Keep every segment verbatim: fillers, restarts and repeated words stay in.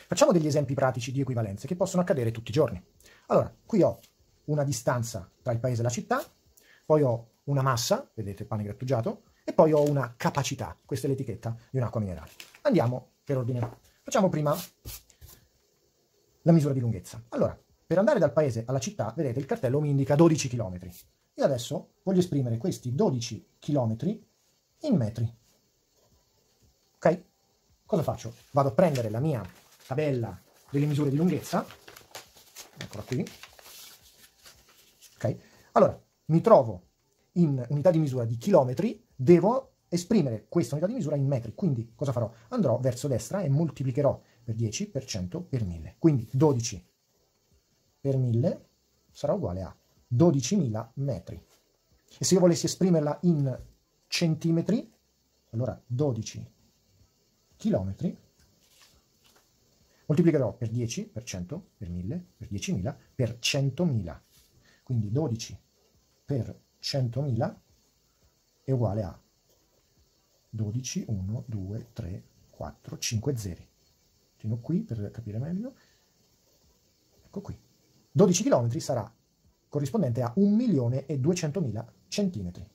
Facciamo degli esempi pratici di equivalenze che possono accadere tutti i giorni. Allora, qui ho una distanza tra il paese e la città, poi ho una massa, vedete il pane grattugiato, e poi ho una capacità, questa è l'etichetta di un'acqua minerale. Andiamo per ordine. Facciamo prima la misura di lunghezza. Allora, per andare dal paese alla città, vedete, il cartello mi indica dodici chilometri. Io adesso voglio esprimere questi dodici chilometri in metri. Ok? Cosa faccio? Vado a prendere la mia tabella delle misure di lunghezza, eccola qui. Ok? Allora, mi trovo in unità di misura di chilometri, devo esprimere questa unità di misura in metri. Quindi cosa farò? Andrò verso destra e moltiplicherò per dieci per cento per mille. Quindi dodici per mille sarà uguale a dodicimila metri. E se io volessi esprimerla in centimetri, allora dodici chilometri moltiplicherò per dieci per cento per mille per diecimila per centomila. Quindi dodici per centomila è uguale a dodici, uno, due, tre, quattro, cinque zeri. Fino qui per capire meglio. Ecco qui. dodici chilometri sarà corrispondente a un milione e duecentomila centimetri.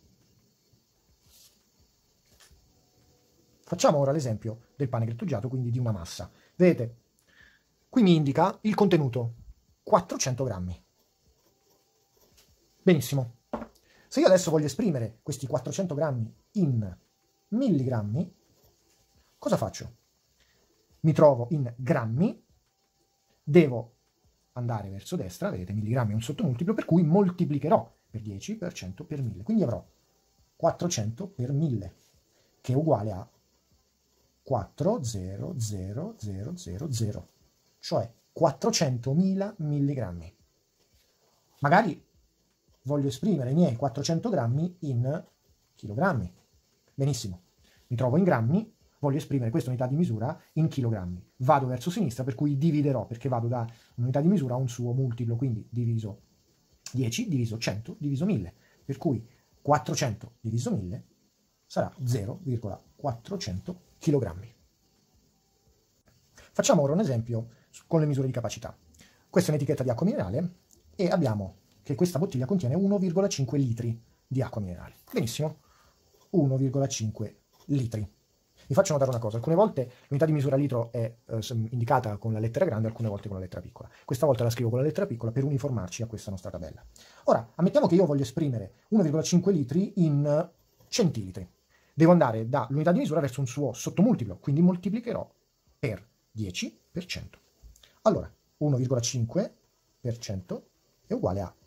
Facciamo ora l'esempio del pane grattugiato, quindi di una massa. Vedete, qui mi indica il contenuto, quattrocento grammi. Benissimo. Se io adesso voglio esprimere questi quattrocento grammi in milligrammi, cosa faccio? Mi trovo in grammi, devo andare verso destra, vedete, milligrammi è un sottomultiplo, per cui moltiplicherò per dieci per cento per mille. Quindi avrò quattrocento per mille, che è uguale a quattro zero zero zero zero zero, cioè quattrocentomila milligrammi. Magari voglio esprimere i miei quattrocento grammi in chilogrammi. Benissimo, mi trovo in grammi, voglio esprimere questa unità di misura in chilogrammi. Vado verso sinistra, per cui dividerò, perché vado da un'unità di misura a un suo multiplo, quindi diviso dieci, diviso cento, diviso mille. Per cui quattrocento diviso mille sarà zero virgola quattrocento chilogrammi. Facciamo ora un esempio con le misure di capacità. Questa è un'etichetta di acqua minerale e abbiamo che questa bottiglia contiene uno virgola cinque litri di acqua minerale. Benissimo, uno virgola cinque litri. Vi faccio notare una cosa, alcune volte l'unità di misura litro è eh, indicata con la lettera grande, alcune volte con la lettera piccola. Questa volta la scrivo con la lettera piccola per uniformarci a questa nostra tabella. Ora, ammettiamo che io voglio esprimere uno virgola cinque litri in centilitri. Devo andare dall'unità di misura verso un suo sottomultiplo, quindi moltiplicherò per dieci per cento. Allora, uno virgola cinque per cento è uguale a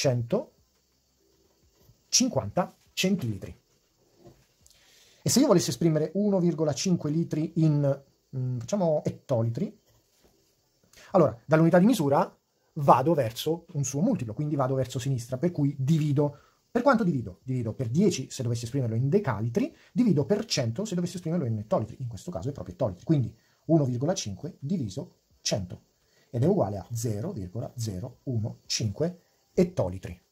centocinquanta centilitri. E se io volessi esprimere uno virgola cinque litri in, mh, facciamo, ettolitri, allora, dall'unità di misura vado verso un suo multiplo, quindi vado verso sinistra, per cui divido. Per quanto divido? Divido per dieci se dovessi esprimerlo in decalitri, divido per cento se dovessi esprimerlo in ettolitri. In questo caso è proprio ettolitri, quindi uno virgola cinque diviso cento, ed è uguale a zero virgola zero uno cinque ettolitri.